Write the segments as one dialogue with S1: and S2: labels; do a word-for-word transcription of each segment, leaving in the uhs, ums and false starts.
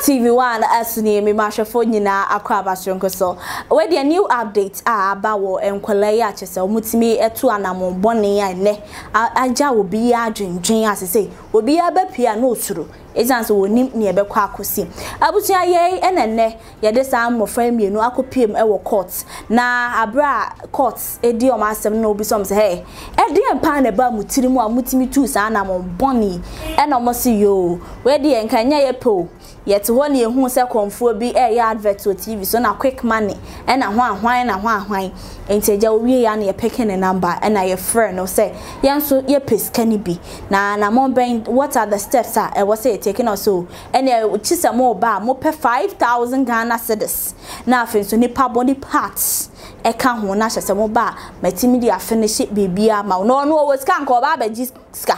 S1: T V one asuni me mahwefo nyina akwa abasonko so we the new update ah abawo enkwala ya chese omutimi etu anamon bone ya ne aja obi ya adwendwen asese obi ya bapia na osuro ejanso wonim ne ebekwa akosi abutua ye enenne ye de sa mmofra mienu akopiem e wo court na abra court edi o masem na obi som se hey e de empa na ba mutiri mu amutimi tu sa anamon bone e na mo se yo we de enkanya ye po yet one ye who se konfo bi e ya advert to T V so na quick money e na ho ahwan na ho ahwan enteja owie ya na ye picking a number and na ye friend no say yanso ye peskani bi na na mo ben what are the steps are e was say taking us so and e chisa mo ba mo pe five thousand Ghana cedis na afin so nipa body parts e ka ho na hyese mo ba matimi dia finish bibia ma no no was kan ko ba ba jiska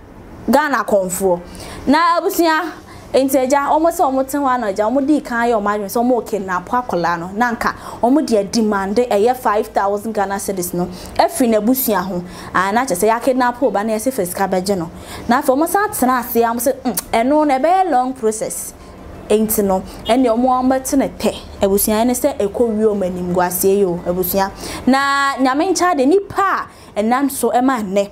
S1: Ghana konfo na abusia enteja almost almost one na ja omudi kan ya omadwen so mo kidnap akola no nanka omudi demand e five thousand Ghana cedis no efri na busua ho ana chese ya kidnap oba na ese fiska beje no na fa omo sa tena ase am se eno na be long process enti no ene omo ambete ne te ebusua ne se ekowi omanim guase yo ebusua na nyame ncha de nipa enam so ema ne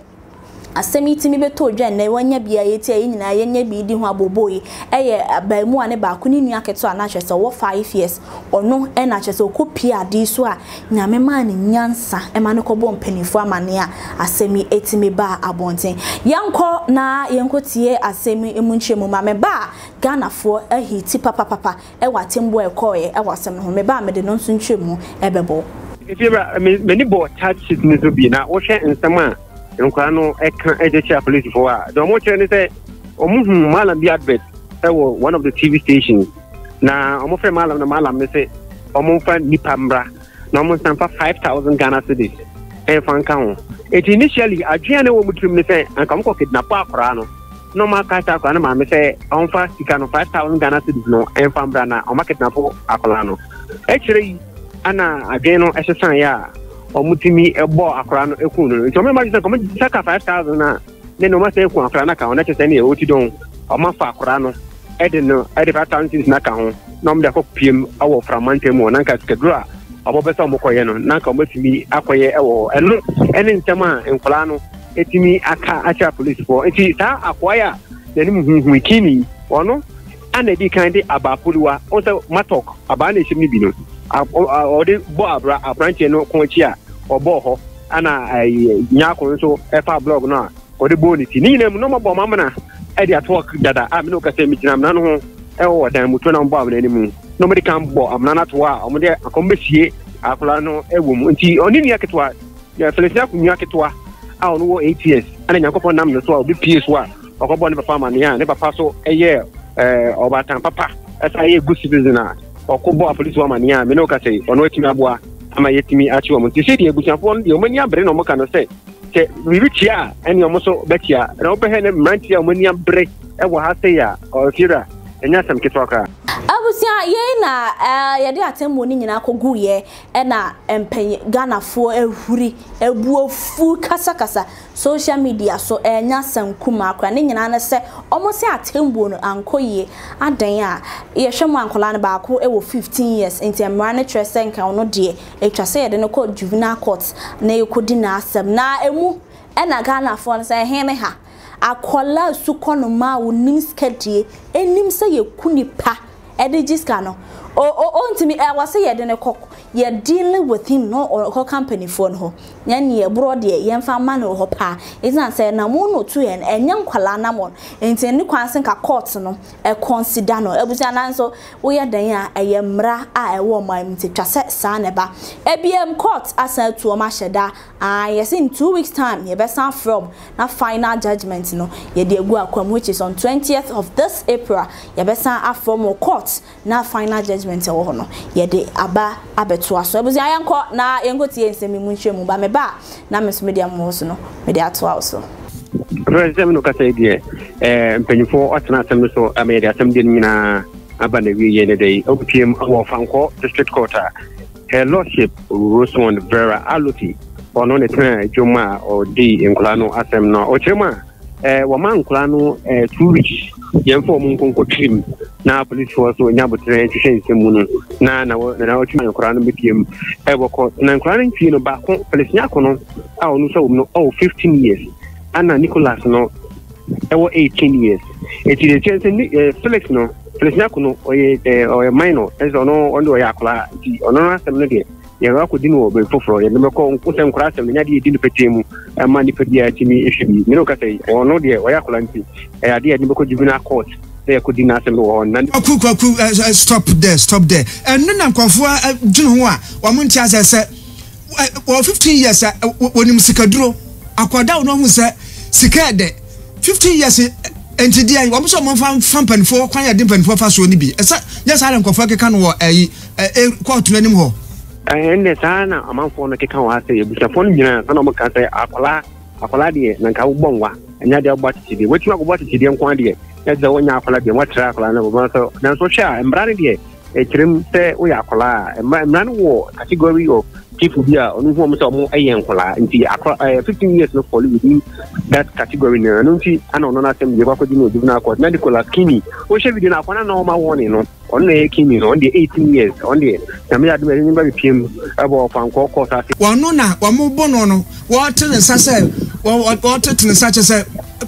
S1: asemi mi beto dwan na wanya bia yeti ayi nyina yenya bi di ho aboboyi eye abaimu ane ba ko ni nua keto ana hwese wo five years ono e na hwese okopi ade so a nyame ma ne nyansa e ma ne kobo mpanifo amane a asemi etimi ba abonten yanko na yenkotie asemi emunchemu ma me ba Ghana fo ahiti papa papa e watembo e koye e wasem ho me ba me de no nso ntwemu e bebo
S2: ifira me ni bo charges ni so bi na wo hwe nsema Nkwano eka ejecha police for a the mo chere ni say omu hu malam bi advert e wo one of the T V stations na omu fe malam na malam me say omu fa nipa mbra na omu sanfa five thousand Ghana cedis e fan kan it initially adwene wo mutrim ni say anka mko kidnap akora no no ma ka ta akora na ma me say omu fa sika no five thousand Ghana cedis no e fan mbra na omu kidnap akora no e chere ana adwene no esesan ya omutimi ebo akora no ekunu nti o me imagine ko me saka five thousand na ne no ma say ekun akora na ka ona chese ne e oti don o ma fa akora no e de no e de five thousand na ka ho no me de ko piem awo framantem o na ka skedura obo be so mo koye no na ka o matimi akoye ewo eno ene ntema enkola no etimi aka acha police for enti ta akoya ne nim hunhun kini ono ana di kan de abapoliwa o se matok aba na ehim ni bi no o de bo abra abranche no konchi a obo ho ana nyako nso efa blog no a o de bo ni ti ni nem no mo mamna e de atok dada a me no ka se mi tinam na no ho e wo dan muto na mbo abna ni mu no me de kan bo amna na to a o mo de akombehie akola no e wo mu nti oni ni aketwa ya Felicia ku nyu aketwa a ono wo eight years ana nyankopon nam no so a obi P S wa okobo ne papa man ya ne papa so eye eh obatan papa esa ye good citizen a okobo a police woman ya me no ka say ono etimi aboa ama yetimi achi wo nti se de egusiafo de omani abre no mo ka no say se wiwichi a ene omo so betia na obehe ne mranti a omani abre e wo ha say ya o fira enya sam kitwaka
S1: abusia ye na eh ye de atemmo ni nyina kogu ye e na empen Ghana fo ehuri ebuofu kasa kasa social media so enya sankuma akra ni nyina na se omo se atembo no ankoye adan a ye hwemo ankola na ba ko e wo fifteen years enti emra ne trese nka ono de etwa se ye de no ko juvenile court na ye kodi na asem na emu e na Ghana fo no se hene ha akola sukono ma wonim skadie enim se ye kunipa edigiska no o o ntimi e wase ye de ne kokko ye dealing with him no or company phone ho nya ne ye bro de ye mfa ma no ho pa izan say na mo no to ye enya nkwala na mo enti ni kwansen ka court no e consider no ebusia na nso wo ye dan a eye mra a e wo ma mti twase sa ne ba e biem court asa tu o ma hyeda ah yes in two weeks time ye be san from na final judgment no ye de egu akwam which is on twentieth of this April ye be san afrom court na final judgment wo no ye de aba abeto aso ebuzi ayanko na yenkotie nsemi munhwemu ba me ba na meso media mo so no media to aso
S2: Reze no ka say die eh mpanyifo otena asem so amedia asem die nyina aba na wi ye ne dai opiem awo fanko district court her lordship Rosemond Vera Aloti ono ne tena joma o di enkulano asem no o chema eh wo man enkulano eh two weeks yemfo mun konko trim na police force so nya botre hwehwe nsemu no na na na otuma nkora no bepiem e boko na nkora no ntwi no ba ko police nya ko no a onu so no oh fifteen years ana Nicholas no e wo eighteen years e ti de chance ni Felix no Felix nya ko no oye oye minor e so no ondo ya akla ti ono na asem no de ye ra ko dinu obe foforo ye me ko nko sem nkora asem nya de dinu petemu e ma ni pedia timi ehwi mi no ka sei ono de oya akla nti e ade ye ni be ko juvenile court they could deny them on and
S3: stop there stop there and none kwafo dwene ho a wa mo ntia se se fifteen years wonim sikaduro akwada no hu se sikade fifteen years enti dia wo so mo fa fampanfo kwan ya de mpanfo fa so ni bi esa nya sa kwafo keka no wo ayi court no nim ho
S2: enne sana amanfo no keka wa se ebusafo no nyina sana mo ka se akola akola de na nka wo bonwa nya de ogbati de wetu agbati de nkwan de eza wonya akola de watra akola na bo so na so sha embrane de e kirim se wo ya akola embrane wo category of people bia onu hu mo so mo ayen akola nti akola fifteen years no fall within that category no no nti ana ono na tem je kwakodi no juvenile court na Nicholas Kini wo she video na akwana na ma warning no on na Kini no on the eighteen years on the na me adu me ba piem abo fanko court ase
S3: wono na wo mo bono no wo tene sa se wo tene sa che se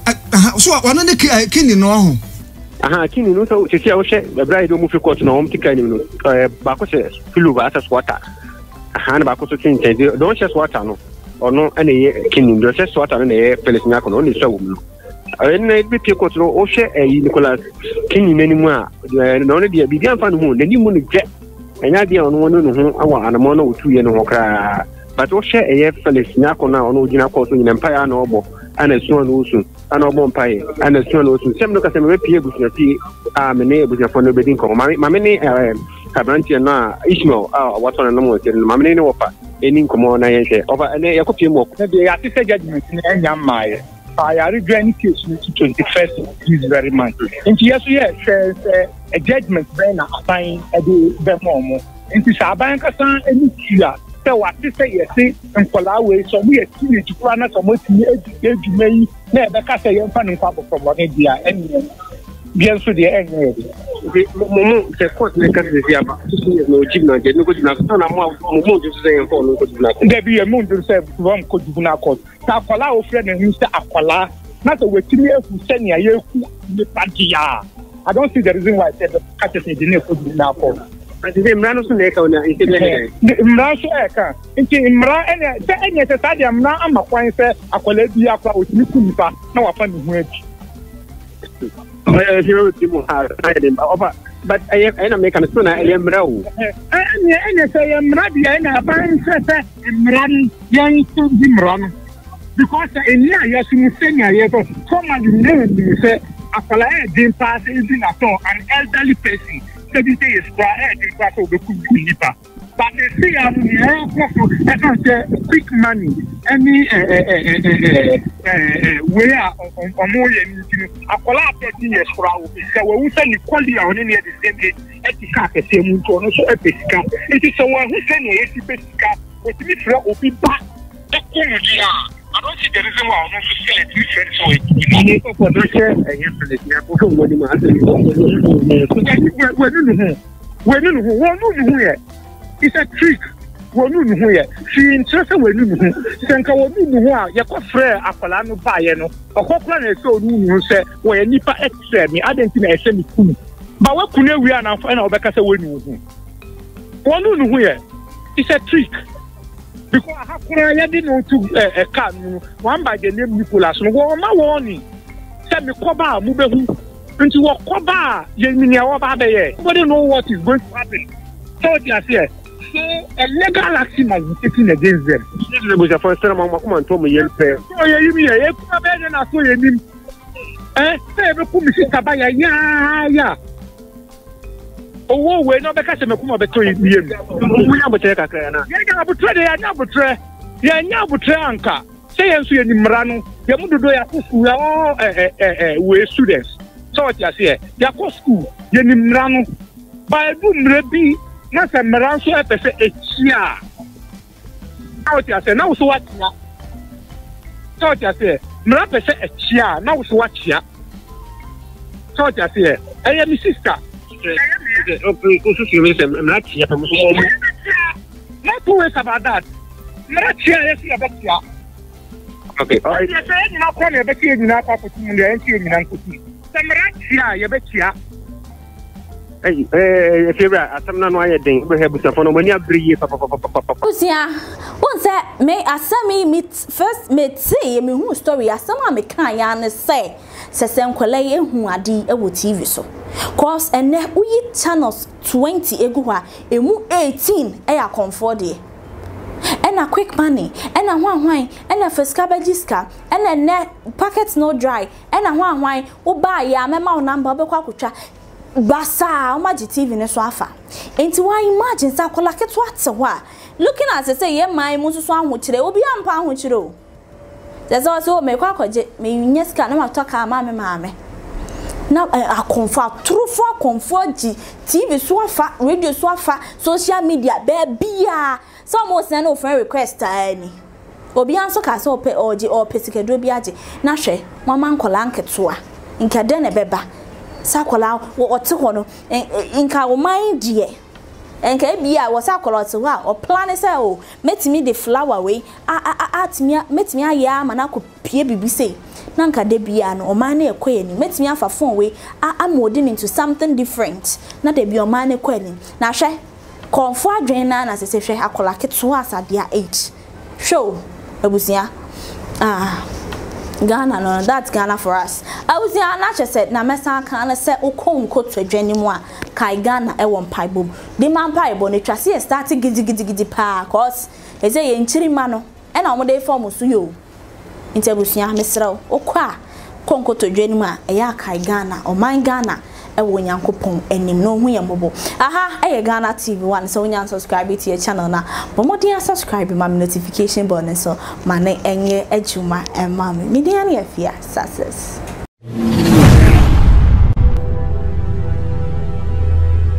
S3: so wono ne Kini no ho
S2: aha Kini no so che wo she bride do mu fi court no hom tika ni no ba ko se filu ba asa swata aha na ba ko so tinche do she swata no ono ene ye Kini do she swata no ne Felix Nyako no ni so wo no ene bi pe court no o she e Nicholas Kini nanimu a no ne dia bi dia fa no hu nanimu no je enya dia ono no no hu awa anamo no otu ye no ho kra but o she e Felix Nyako na ono gina court no nyina ya na obo ana suo no usu ana obo mpaye ana suo no usu sem no ka sem be pie busu pie a me ne busu fo no be din ko ma me ne kabranti na Ishmael a wato na no mo ma me ne wofa eni nkomo na yenhwe ofa ene yakopie mo
S4: na de ya tise judgment ni enya mmaye I regret case to twenty-first is very much. And yes, yes, a judgment then a fine a do the more. And to Saban Cassan and Kia. So what to say, yes, and Palawe, so we are killing to plan us on what you may never cast a young funny papa from one idea and bien so the end.
S2: The court makers is no jigna, no good enough. No more to say for no good enough.
S4: There be a moon to say one could do not cause. Takola friend and Mister Akola, not a waiting who send you the Pagia. I don't see the reason why I said the catches engineer could do not cause.
S2: I think Imran was neck on the
S4: Imran Eka. Into Imran and any at the stadium now. I'm a point say Akola be up with Nipa. No, I find the wedge.
S2: But I am making a son. I am raw.
S4: And say I'm ready and I find Imran young to Imran. Because in here, yes, you say, yes, somebody named you say, Akola didn't pass anything at all, an elderly person. Seventy is quiet in class of the Nipa. But they say I'm here quick money. Any way on more Akola thirteen years for our so we send quality on any of the same age. Etika the same one, so epica. It is someone who send a epica with me for open back. I don't see the reason why I'm not saying it. So it's for the share and yesterday. It's a trick. When you hear, she interested when you think I will be the one. You could fare a Colano Bayano, or Cochran so you say, where Nipa extra me, I didn't think I send it. But what could we are now find out because I will know. One you hear, it's a trick. Because I didn't know to a car, one by the name Nicholas, no one my warning. Send me Koba, move into what Koba, Yeminia Wabade. Nobody know what is going to happen. So, yes, so a legal action has been taken against them.
S2: This was the first time I'm coming to me. Yes,
S4: oh, yeah, you mean, I put a bed and I saw him. Eh, say, put me to Kabaya, yeah, yeah. Oh, we're not because I'm a kuma between you. We have a check. Yeah, but trade, I never try. Yeah, never try, Anka. Say, I'm saying, Mrano, you want to do it. We are all we're students. So, what you say, you're school, you're Mrano. By boom, Rebbe, not a Maranso, a chia. What you say, now, so what? So, what you say, Mrapese a chia, now, so what? So, what you say, I am his sister.
S2: Okay, also me say I'm not here from
S4: not two ways about that. Not here, yes, you bet ya.
S2: Okay, all right.
S4: Yes, you know, come here, bet you na pa for two million, you na kuti. Some rat here, you bet ya.
S2: Hey, eh, Fibra, asam na no aye den, we have busafono mani abri papa papa papa.
S1: Usia, won say me asami meet first me say me hu story asama me kan ya ne say sese nkwala ye hu ade e wo T V so. Cause ene uyi channels twenty egu ha emu eighteen e ya comfort de. Ena quick money, ena hwan hwan, ena fiska bagiska, ena ne pocket no dry, ena hwan hwan wo ba ya mema wo number obekwa kwotwa basa o magi T V ne so afa. Enti why imagine sa kola keto ate ho a looking at say ye man mu so so ahokyere obi ampa ahokyere o. That's also me kwa kwaje me nyeska na matoka ma me ma me. Na a comfort true for comfort G T V so afa, radio so afa, social media be bia. Some mo send no friend request ani. Obi anso ka se ope oji o pesikedo bi age. Na hwe mama nkola nketo a. Nka de ne beba. Sakola wo ote ho no nka wo man die. Enka bia wo sakola ote ho a o plan say o metimi the flower we a a atimi metimi aye ama na ko pie bibi say. Na nka de bia no o man na ekoye ni metimi afa phone we a amodin into something different. Na de bia o man na ekoye ni. Na hwe konfo adwen na na sese hwe akola keto asade a eight show abusia ah Ghana no that's Ghana for us abusia na che said na mesa kan na se ukonko to adwani mu a kai Ghana e won paibom di man paibo ne twase e start gidi gidi gidi pa cause e say ye nchiri ma no e na omode form so yo nti abusia mesrew okwa konko to adwani mu a e ya kai Ghana o man Ghana e wo nyankopon enim no hu yembobo aha e Ghana T V one so nya subscribe to your channel na bomodi subscribe ma notification bell so ma na enye adwuma e ma me media na afia success.